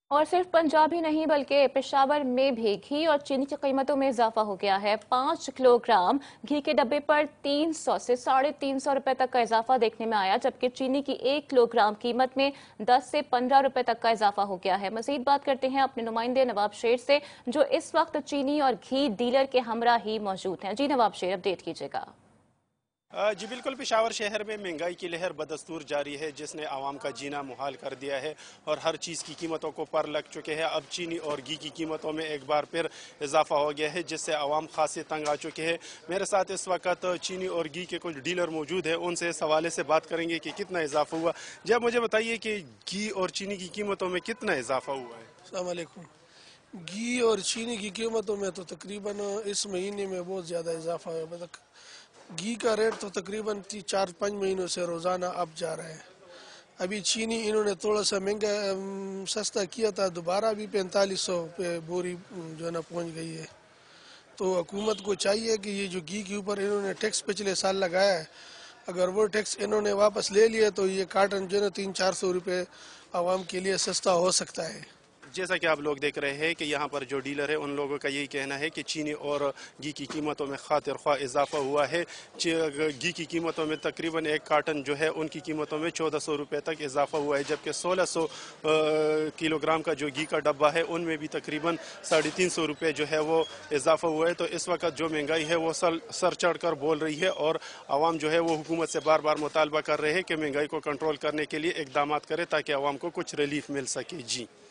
और सिर्फ पंजाब ही नहीं बल्कि पेशावर में भी घी और चीनी की कीमतों में इजाफा हो गया है। 5 किलोग्राम घी के डब्बे पर 300 से 350 रुपए तक का इजाफा देखने में आया, जबकि चीनी की 1 किलोग्राम कीमत में 10 से 15 रुपए तक का इजाफा हो गया है। मजीद बात करते हैं अपने नुमाइंदे नवाब शेर से, जो इस वक्त चीनी और घी डीलर के हमरा ही मौजूद हैं। जी नवाब शेर, अपडेट कीजिएगा। जी बिल्कुल, पेशावर शहर में महंगाई की लहर बदस्तूर जारी है, जिसने आवाम का जीना मुहाल कर दिया है और हर चीज़ की कीमतों को पर लग चुके हैं। अब चीनी और घी की कीमतों में एक बार फिर इजाफा हो गया है, जिससे आवाम खासे तंग आ चुके हैं। मेरे साथ इस वक्त चीनी और घी के कुछ डीलर मौजूद हैं, उनसे इस हवाले से बात करेंगे कि कितना इजाफा हुआ। जी आप मुझे बताइए कि घी और चीनी की कीमतों में कितना इजाफा हुआ है? अस्सलाम वालेकुम। घी और चीनी की कीमतों में तो तकरीबन इस महीने में बहुत ज़्यादा इजाफा है। मतलब घी का रेट तो तकरीबन 4-5 महीनों से रोज़ाना अप जा रहा है। अभी चीनी इन्होंने थोड़ा सा महंगा सस्ता किया था, दोबारा भी 4500 पे बोरी जो है ना पहुँच गई है। तो हुकूमत को चाहिए कि ये जो घी के ऊपर इन्होंने टैक्स पिछले साल लगाया है, अगर वो टैक्स इन्होंने वापस ले लिया तो ये कार्टन जो है ना 300-400 रुपये आवाम के लिए सस्ता हो सकता है। जैसा कि आप लोग देख रहे हैं कि यहाँ पर जो डीलर है उन लोगों का यही कहना है कि चीनी और घी की कीमतों में खातिर ख्वाह इजाफा हुआ है। घी की कीमतों में तकरीबन एक कार्टन जो है उनकी कीमतों में 1400 रुपये तक इजाफा हुआ है, जबकि 1600 किलोग्राम का जो घी का डब्बा है उनमें भी तकरीबन 350 रुपये जो है वो इजाफा हुआ है। तो इस वक्त जो महंगाई है वो सर चढ़ कर बोल रही है और आवाम जो है वो हुकूमत से बार बार मुतालबा कर रहे हैं कि महंगाई को कंट्रोल करने के लिए इकदाम करे ताकि आवाम को कुछ रिलीफ मिल सके। जी।